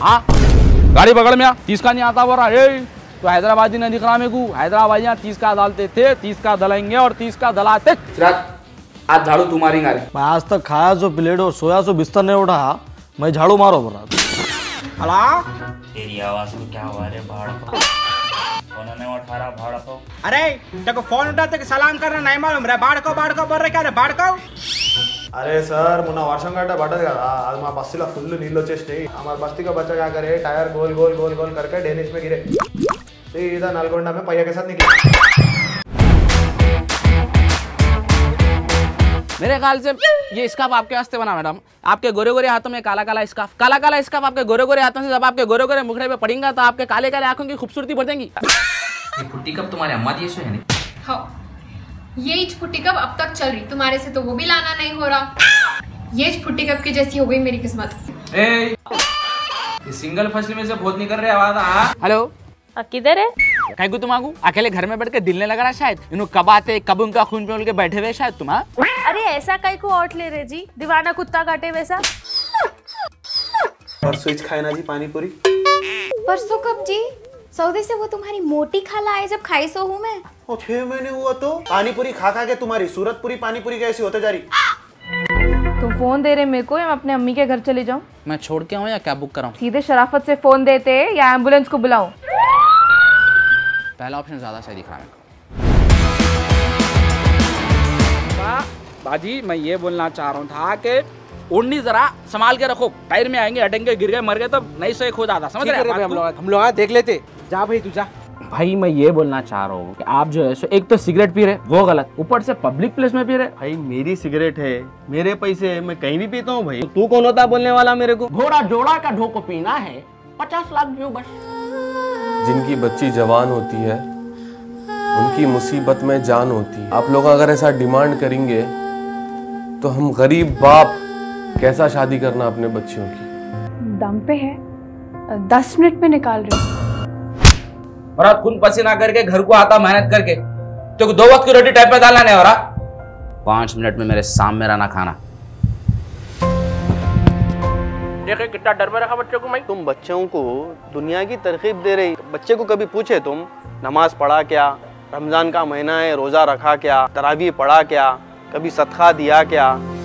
हाँ गाड़ी पकड़ में 30 का नहीं आता बोल रहा। तो हैदराबादी नहीं दिख रहा मेरे को। हैदराबादियाँ 30 का डालते थे, 30 का दलाएंगे और 30 का दलाते। आज झाड़ू तुम्हारी गाड़ी। मैं आज तक खाया सो प्लेट और सोया सो बिस्तर नहीं उठा, मैं झाड़ू मारो बोल रहा। हला तेरी आवाज को क्या हुआ रे भाड़ को? फोन नहीं उठा रहा भाड़ को। अरे तेको फोन उठाते सलाम करना नहीं मालूम रे? बाढ़ को बोल रहे क्या रे बाढ़ को? अरे सर మొన్న వర్షం గడ్డ పడ్డది కదా, అది మా బస్సులో ఫుల్ నీళ్ళు వచ్చేసినాయి। हमारे बस्ती का बच्चा क्या करे, टायर गोल गोल गोल गोल करके डेनिस में गिरे, सीधा नलगोंडा में पहिया के साथ निकले। मेरे ख्याल से ये स्कार्फ आपके वास्ते बना मैडम। आपके गोरे गोरे हाथों में काला काला स्कार्फ, काला काला स्कार्फ आपके गोरे गोरे हाथों से जब आपके गोरे गोरे मुखड़े पे पड़ेगा तो आपके काले काले आंखों की खूबसूरती बढ़ जाएगी। ये फुट्टी कब तुम्हारे अम्मा दिए सो है नहीं? हाँ ये फुट्टी कप अब तक चल रही, तुम्हारे से तो वो भी लाना नहीं हो रहा। ये फुट्टी कप की जैसी हो गई मेरी किस्मत। ये सिंगल फसल में से बहुत निकल रहे आवाज। हेलो किधर है? कहीं को तुम आगू अकेले घर में बैठ के दिल ने लगा रहा शायद। इन्हों कब आते कब उनका खून पे के बैठे हुए शायद तुम। अरे ऐसा कहीं को औट ले रहे जी, दीवाना कुत्ता काटे वैसा। परसों खाए ना जी पानी पूरी। परसों कब जी? सऊदी से वो तुम्हारी मोटी खाला आए जब खाई सो हूँ मैं। 6 महीने हुआ तो पानी पूरी खा खा के तुम्हारी सूरत पूरी पानी पूरी कैसी होते जा रही। तुम फोन दे रहे मेरे को या मैं अपने अम्मी के घर चले जाऊँ? मैं छोड़ के आऊँ या कैब बुक कराऊँ? सीधे शराफत से फोन देते या एम्बुलेंस को बुलाऊं? पहला ऑप्शन ज्यादा सही दिख रहा है मेरे को। बाजी मैं ये बोलना चाह रहा था कि उड़नी जरा संभाल के रखो, टायर में आएंगे हटेंगे गिर गए मर गए तो नहीं सही खो जाता। समझ रहे हम लोग देख लेते। जा भाई तू जा। भाई मैं ये बोलना चाह रहा हूँ कि आप जो है सो एक तो सिगरेट पी रहे वो गलत, ऊपर से पब्लिक प्लेस में पी रहे। भाई मेरी सिगरेट है, मेरे पैसे है, मैं कहीं भी पीता हूँ भाई। तो तू कौन होता बोलने वाला मेरे को? घोड़ा जोड़ा का ढोको पीना है 50 लाख व्यू बस। जिनकी बच्ची जवान होती है उनकी मुसीबत में जान होती है। आप लोग अगर ऐसा डिमांड करेंगे तो हम गरीब बाप कैसा शादी करना अपने बच्चियों की? दम पे है, 10 मिनट में निकाल रही। और खून पसीना करके घर को आता मेहनत करके तो 2 वक्त की रोटी टाइप पे डालना नहीं हो रहा। 5 मिनट में मेरे सामने रहना खाना। देखे कितना डर में रखा बच्चों को। मैं तुम बच्चों को दुनिया की तरकीब दे रही, बच्चे को कभी पूछे तुम नमाज पढ़ा क्या, रमजान का महीना है रोजा रखा क्या, तरावी पढ़ा क्या, कभी सदका दिया क्या?